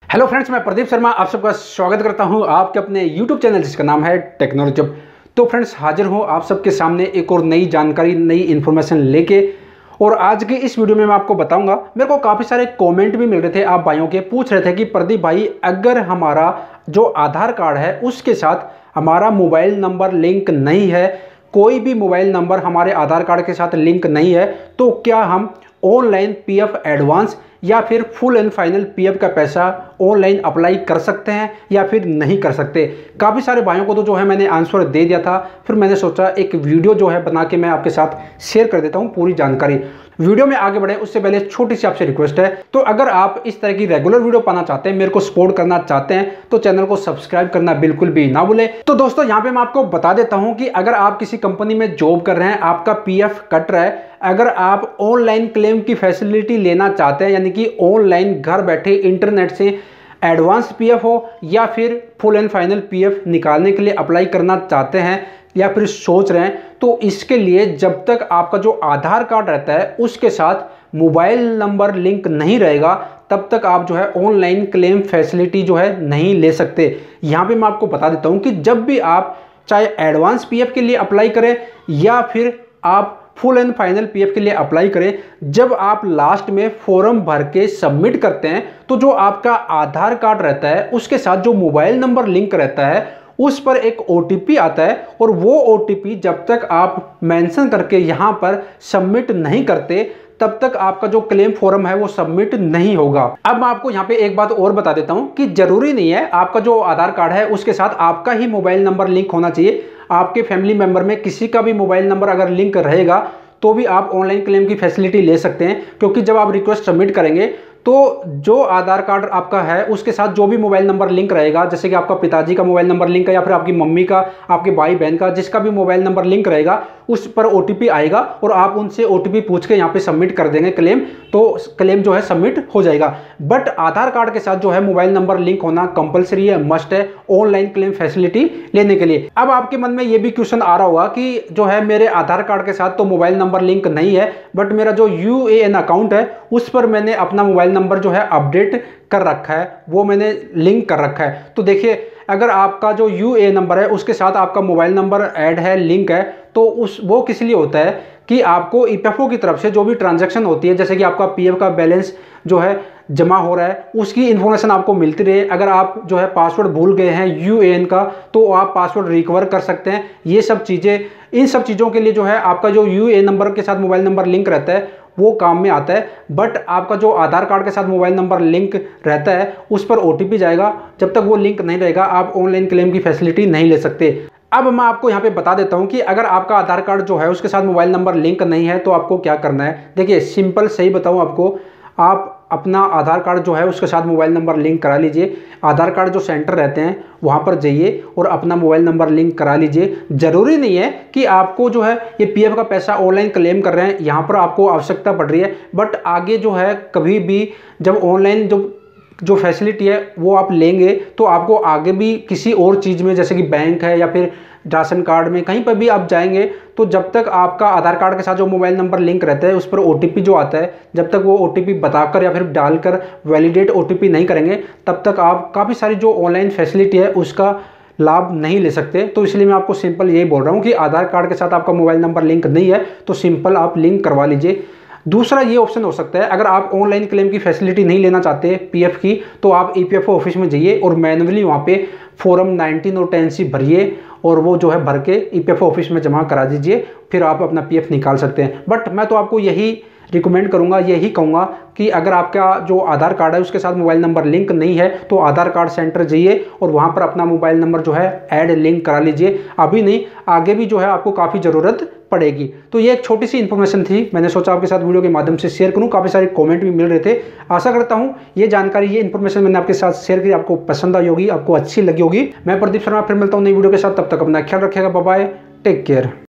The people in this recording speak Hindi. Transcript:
हेलो फ्रेंड्स, मैं प्रदीप शर्मा आप सबका स्वागत करता हूं आपके अपने यूट्यूब चैनल जिसका नाम है टेक्नोलॉजी। तो फ्रेंड्स, हाजिर हूं आप सबके सामने एक और नई जानकारी, नई इन्फॉर्मेशन लेके। और आज की इस वीडियो में मैं आपको बताऊंगा, मेरे को काफ़ी सारे कमेंट भी मिल रहे थे आप भाइयों के, पूछ रहे थे कि प्रदीप भाई, अगर हमारा जो आधार कार्ड है उसके साथ हमारा मोबाइल नंबर लिंक नहीं है, कोई भी मोबाइल नंबर हमारे आधार कार्ड के साथ लिंक नहीं है, तो क्या हम ऑनलाइन पीएफ एडवांस या फिर फुल एंड फाइनल पीएफ का पैसा ऑनलाइन अप्लाई कर सकते हैं या फिर नहीं कर सकते। काफ़ी सारे भाइयों को तो जो है मैंने आंसर दे दिया था, फिर मैंने सोचा एक वीडियो जो है बना के मैं आपके साथ शेयर कर देता हूं पूरी जानकारी। वीडियो में आगे बढ़े उससे पहले छोटी सी आपसे रिक्वेस्ट है, तो अगर आप इस तरह की रेगुलर वीडियो पाना चाहते हैं, मेरे को सपोर्ट करना चाहते हैं, तो चैनल को सब्सक्राइब करना बिल्कुल भी ना भूलें। तो दोस्तों, यहाँ पे मैं आपको बता देता हूँ कि अगर आप किसी कंपनी में जॉब कर रहे हैं, आपका पीएफ कट रहा है, अगर आप ऑनलाइन क्लेम की फैसिलिटी लेना चाहते हैं, यानी कि ऑनलाइन घर बैठे इंटरनेट से एडवांस पीएफ हो या फिर फुल एंड फाइनल पीएफ निकालने के लिए अप्लाई करना चाहते हैं या फिर सोच रहे हैं, तो इसके लिए जब तक आपका जो आधार कार्ड रहता है उसके साथ मोबाइल नंबर लिंक नहीं रहेगा, तब तक आप जो है ऑनलाइन क्लेम फैसिलिटी जो है नहीं ले सकते। यहाँ पे मैं आपको बता देता हूँ कि जब भी आप चाहे एडवांस पीएफ के लिए अप्लाई करें या फिर आप फुल एंड फाइनल पीएफ के लिए अप्लाई करें, जब आप लास्ट में फॉर्म भर के सबमिट करते हैं, तो जो आपका आधार कार्ड रहता है उसके साथ जो मोबाइल नंबर लिंक रहता है उस पर एक ओटीपी आता है, और वो ओटीपी जब तक आप मेंशन करके यहाँ पर सबमिट नहीं करते, तब तक आपका जो क्लेम फॉर्म है वो सबमिट नहीं होगा। अब मैं आपको यहाँ पे एक बात और बता देता हूँ कि जरूरी नहीं है आपका जो आधार कार्ड है उसके साथ आपका ही मोबाइल नंबर लिंक होना चाहिए। आपके फैमिली मेंबर में किसी का भी मोबाइल नंबर अगर लिंक रहेगा तो भी आप ऑनलाइन क्लेम की फैसिलिटी ले सकते हैं, क्योंकि जब आप रिक्वेस्ट सबमिट करेंगे तो जो आधार कार्ड आपका है उसके साथ जो भी मोबाइल नंबर लिंक रहेगा, जैसे कि आपका पिताजी का मोबाइल नंबर लिंक है या फिर आपकी मम्मी का, आपके भाई बहन का, जिसका भी मोबाइल नंबर लिंक रहेगा, उस पर ओटीपी आएगा और आप उनसे ओटीपी पूछ के यहाँ पे सबमिट कर देंगे क्लेम, तो क्लेम जो है सबमिट हो जाएगा। बट आधार कार्ड के साथ जो है मोबाइल नंबर लिंक होना कंपलसरी है, मस्ट है ऑनलाइन क्लेम फैसिलिटी लेने के लिए। अब आपके मन में ये भी क्वेश्चन आ रहा होगा कि जो है मेरे आधार कार्ड के साथ तो मोबाइल नंबर लिंक नहीं है, बट मेरा जो यूएएन अकाउंट है उस पर मैंने अपना मोबाइल नंबर जो है अपडेट कर रखा है, वो मैंने लिंक कर रखा है। तो देखिए, अगर आपका जो यूएएन नंबर है उसके साथ आपका मोबाइल नंबर ऐड है, लिंक है, तो वो किस लिए होता है कि आपको ईपीएफओ की तरफ से जो भी ट्रांजैक्शन होती है, जैसे कि आपका पीएफ का बैलेंस जो है जमा हो रहा है, उसकी इन्फॉर्मेशन आपको मिलती रहे। अगर आप जो है पासवर्ड भूल गए हैं यूएएन का, तो आप पासवर्ड रिकवर कर सकते हैं। ये सब चीज़ें, इन सब चीज़ों के लिए जो है आपका जो यूएएन नंबर के साथ मोबाइल नंबर लिंक रहता है वो काम में आता है। बट आपका जो आधार कार्ड के साथ मोबाइल नंबर लिंक रहता है उस पर ओटीपी जाएगा, जब तक वो लिंक नहीं रहेगा आप ऑनलाइन क्लेम की फैसिलिटी नहीं ले सकते। अब मैं आपको यहाँ पे बता देता हूँ कि अगर आपका आधार कार्ड जो है उसके साथ मोबाइल नंबर लिंक नहीं है तो आपको क्या करना है। देखिए, सिंपल सही बताऊँ आपको, आप अपना आधार कार्ड जो है उसके साथ मोबाइल नंबर लिंक करा लीजिए। आधार कार्ड जो सेंटर रहते हैं वहाँ पर जाइए और अपना मोबाइल नंबर लिंक करा लीजिए। ज़रूरी नहीं है कि आपको जो है ये पीएफ का पैसा ऑनलाइन क्लेम कर रहे हैं, यहाँ पर आपको आवश्यकता पड़ रही है, बट आगे जो है कभी भी जब ऑनलाइन जो फैसिलिटी है वो आप लेंगे तो आपको आगे भी किसी और चीज़ में, जैसे कि बैंक है या फिर राशन कार्ड में, कहीं पर भी आप जाएंगे, तो जब तक आपका आधार कार्ड के साथ जो मोबाइल नंबर लिंक रहता है उस पर ओटीपी जो आता है, जब तक वो ओटीपी बताकर या फिर डालकर वैलिडेट ओटीपी नहीं करेंगे, तब तक आप काफ़ी सारी जो ऑनलाइन फैसिलिटी है उसका लाभ नहीं ले सकते। तो इसलिए मैं आपको सिंपल यही बोल रहा हूँ कि आधार कार्ड के साथ आपका मोबाइल नंबर लिंक नहीं है तो सिंपल आप लिंक करवा लीजिए। दूसरा ये ऑप्शन हो सकता है, अगर आप ऑनलाइन क्लेम की फैसिलिटी नहीं लेना चाहते पीएफ की, तो आप ईपीएफओ ऑफिस में जाइए और मैनुअली वहाँ पे फॉर्म 19 और 10C भरिए और वो जो है भर के ईपीएफओ ऑफिस में जमा करा दीजिए, फिर आप अपना पीएफ निकाल सकते हैं। बट मैं तो आपको यही रिकमेंड करूंगा, यही कहूँगा कि अगर आपका जो आधार कार्ड है उसके साथ मोबाइल नंबर लिंक नहीं है तो आधार कार्ड सेंटर जाइए और वहाँ पर अपना मोबाइल नंबर जो है ऐड लिंक करा लीजिए। अभी नहीं, आगे भी जो है आपको काफ़ी ज़रूरत पड़ेगी। तो ये एक छोटी सी इन्फॉर्मेशन थी, मैंने सोचा आपके साथ वीडियो के माध्यम से शेयर करूँ। काफ़ी सारे कमेंट भी मिल रहे थे। आशा करता हूँ ये जानकारी, ये इन्फॉर्मेशन मैंने आपके साथ शेयर की, आपको पसंद आई होगी, आपको अच्छी लगी होगी। मैं प्रदीप शर्मा फिर मिलता हूँ नई वीडियो के साथ, तब तक अपना ख्याल रखिएगा। Bye bye, take care.